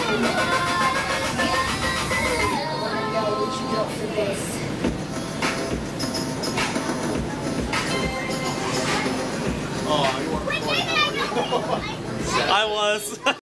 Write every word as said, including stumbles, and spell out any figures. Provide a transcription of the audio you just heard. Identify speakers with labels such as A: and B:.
A: Oh, you weren't recording that, were you? I was.